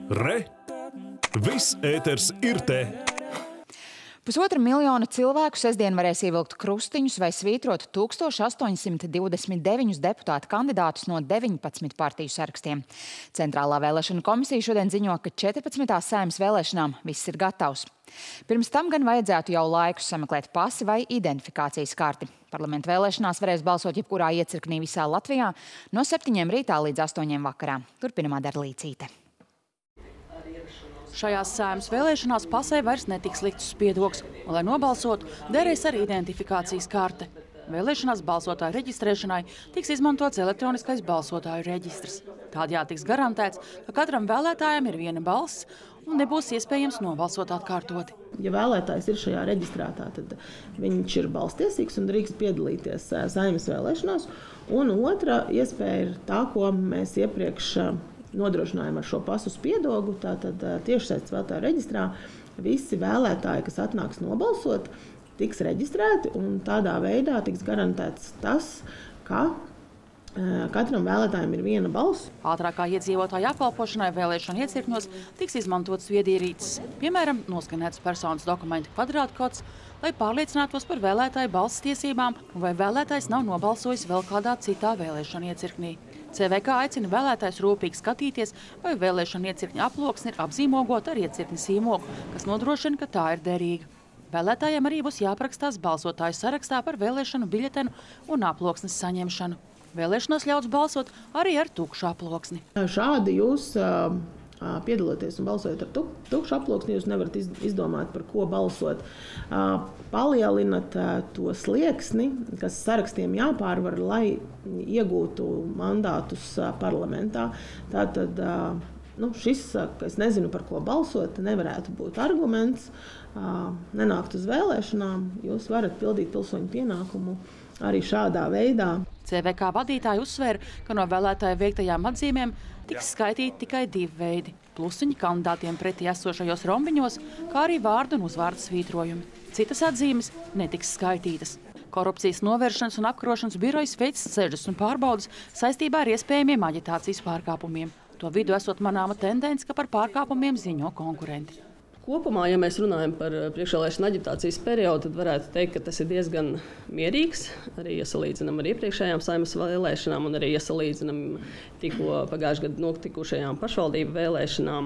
Re! Viss ēters ir te! 1,5 miljona cilvēku sestdien varēs ievilkt krustiņus vai svītrot 1829 deputātu kandidātus no 19 partiju sarakstiem. Centrālā vēlēšana komisija šodien ziņo, ka 14. Saeimas vēlēšanām viss ir gatavs. Pirms tam gan vajadzētu jau laikus sameklēt pasi vai identifikācijas karti. Parlamenta vēlēšanās varēs balsot jebkurā iecirknī visā Latvijā no 7 rītā līdz 8 vakarā. Turpina Madara Līcīte. Šajās Saeimas vēlēšanās pasē vairs netiks likts spiedoks, un, lai nobalsotu, derēs ar identifikācijas karte. Vēlēšanās balsotāju reģistrēšanai tiks izmantots elektroniskais balsotāju reģistrs. Tādējādi tiks garantēts, ka katram vēlētājam ir viena balss un nebūs iespējams nobalsot atkārtoti. Ja vēlētājs ir šajā reģistrātā, tad viņš ir balstiesīgs un drīkst piedalīties Saeimas vēlēšanās. Un otra iespēja ir tā, ko mēs iepriekš nodrošinājām ar šo pasu spiedogu, tātad tiešsaistes vēlētāju reģistrā visi vēlētāji, kas atnāks nobalsot, tiks reģistrēti un tādā veidā tiks garantēts tas, ka katram vēlētājam ir viena balss. Ātrākā iedzīvotāja apkalpošanai vēlēšanu iecirkņos tiks izmantots viedierīces, piemēram, noskanēts personas dokumentu kvadrātkods, lai pārliecinātos par vēlētāju balss tiesībām un vai vēlētājs nav nobalsojis vēl kādā citā vēlēšanu iecirknī. CVK aicina vēlētājus rūpīgi skatīties, vai vēlēšana iecirkņa aploksne ir apzīmogota ar iecirkņa zīmogu, kas nodrošina, ka tā ir derīga. Vēlētājiem arī būs jāparakstās balsotāju sarakstā par vēlēšanu biļetenu un aploksnes saņemšanu. Vēlēšanās ļauts balsot arī ar tukšu aploksni. Šādi jūs piedaloties un balsojot ar tukšu aploksni, jūs nevarat izdomāt, par ko balsot. Palielinat to slieksni, kas sarakstiem jāpārvar, lai iegūtu mandātus parlamentā. Tātad šis, ka es nezinu, par ko balsot, nevarētu būt arguments. Nenākt uz vēlēšanām, jūs varat pildīt pilsoņu pienākumu arī šādā veidā. CVK vadītāji uzsvēra, ka no vēlētāju veiktajām atzīmēm tiks skaitīti tikai 2 veidi – plusiņi kandidātiem pretī esošajos rombiņos, kā arī vārdu un uzvārdu svītrojumi. Citas atzīmes netiks skaitītas. Korupcijas novēršanas un apkarošanas birojas veic ceļus un pārbaudas saistībā ar iespējamiem aģitācijas pārkāpumiem. To vidu esot manāma tendence, ka par pārkāpumiem ziņo konkurenti. Kopumā, ja mēs runājam par priekšvēlēšanu aģitācijas periodu, tad varētu teikt, ka tas ir diezgan mierīgs. Arī iesalīdzinam ar iepriekšējām Saeimas vēlēšanām un arī iesalīdzinam tikko pagājušajā gadā notikušajām pašvaldību vēlēšanām.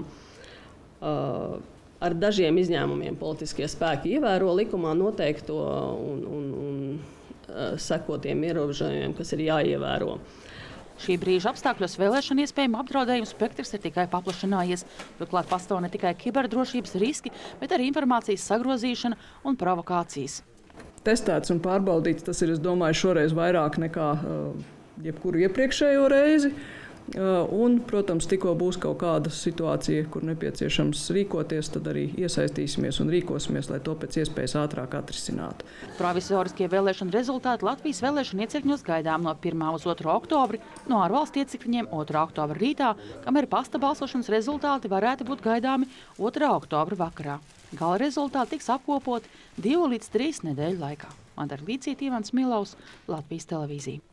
Ar dažiem izņēmumiem politiskie spēki ievēro likumā noteikto un sekotiem ierobežojumiem, kas ir jāievēro. Šī brīža apstākļos vēlēšana iespējama apdraudējuma spektrs ir tikai paplašinājies. Turklāt pastāv ne tikai kiberdrošības riski, bet arī informācijas sagrozīšana un provokācijas. Testēts un pārbaudīts, tas ir, es domāju, šoreiz vairāk nekā jebkuru iepriekšējo reizi. Un, protams, tikko būs kaut kāda situācija, kur nepieciešams rīkoties, tad arī iesaistīsimies un rīkosimies, lai to pēc iespējas ātrāk atrisinātu. Provizoriskie vēlēšanu rezultāti Latvijas vēlēšanu iecirkņos gaidām no 1. uz 2. oktobri, no ārvalstu iecirkņiem 2. oktobra rītā, kamēr pasta balsošanas rezultāti varētu būt gaidāmi 2. oktobra vakarā. Gala rezultāti tiks apkopoti 2 līdz 3 nedēļu laikā. Madara Līcīte, Ivans Milovs, Latvijas televīzija.